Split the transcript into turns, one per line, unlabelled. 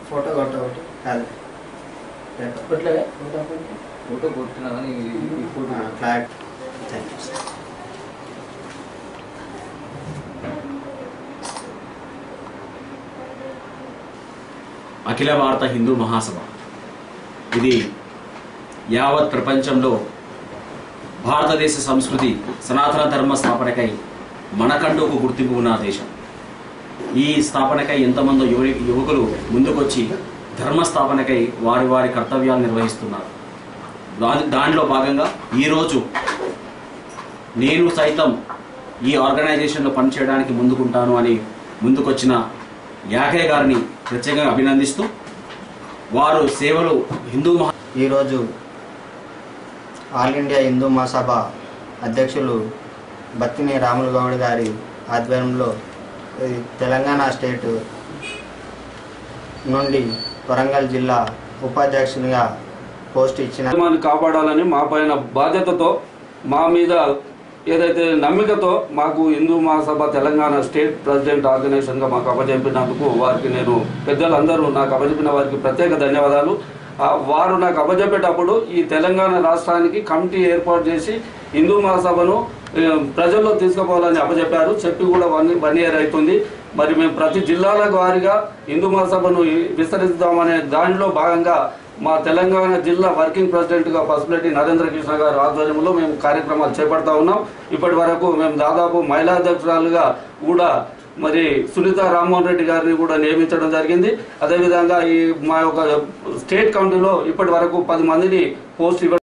Photo కొట్టవచ్చు కాదు
కొట్టలే
photo కొట్టినా కానీ ఈ photo
flat. Thank you sir.
Akhil Bharat Hindu మహాసభ ఇది యావత్ ప్రపంచంలో భారతదేశ సంస్కృతి సనాతన ధర్మ స్థాపనకై మనకంటూ ఒక గుర్తింపు ఉన్న దేశం. ఈ స్థాపనకై ఎంతమంది యువకులు ముందుకొచ్చి ధర్మ స్థాపనకై వారి వారి కర్తవ్యాలు నిర్వహిస్తున్నారు. దానిలో భాగంగా ఈరోజు నేను సైతం ఈ ఆర్గనైజేషన్లో పనిచేయడానికి ముందుకుంటాను అని ముందుకొచ్చిన యాకయ్య గారిని ప్రత్యేకంగా అభినందిస్తూ వారు సేవలు
ఈరోజు ఆల్ ఇండియా హిందూ మహాసభ అధ్యక్షులు బత్తిని రాములు గౌడ్ గారి ఆధ్వర్యంలో తెలంగాణ స్టేట్ నుండి వరంగల్ జిల్లా ఉపాధ్యక్షునిగా పోస్ట్ ఇచ్చిన
కాపాడాలని మా పైన బాధ్యతతో మా మీద ఏదైతే నమ్మికతో మాకు హిందూ మహాసభ తెలంగాణ స్టేట్ ప్రెసిడెంట్ ఆర్గనైజేషన్గా మాకు అప్పచెప్పినందుకు వారికి నేను పెద్దలందరూ నాకు అప్పచెప్పిన వారికి ప్రత్యేక ధన్యవాదాలు. వారు నాకు అప్పచెప్పేటప్పుడు ఈ తెలంగాణ రాష్ట్రానికి కమిటీ ఏర్పాటు చేసి హిందూ మహాసభను ప్రజల్లో తీసుకుపోవాలని అప్పచెప్పారు. చెప్పి కూడా 1 year అవుతుంది. మరి మేము ప్రతి జిల్లాల వారీగా హిందూ మహాసభను విస్తరిస్తామనే దానిలో భాగంగా మా తెలంగాణ జిల్లా వర్కింగ్ ప్రెసిడెంట్గా పసుపులేటి నరేంద్ర కృష్ణ గారి ఆధ్వర్యంలో మేము కార్యక్రమాలు చేపడతా ఉన్నాం. ఇప్పటి వరకు మేము దాదాపు మహిళా అధ్యక్షురాలుగా కూడా మరి సునీత రామ్మోహన్ రెడ్డి గారిని కూడా నియమించడం జరిగింది. అదేవిధంగా ఈ మా యొక్క స్టేట్ కమిటీలో ఇప్పటి వరకు 10 మందిని పోస్ట్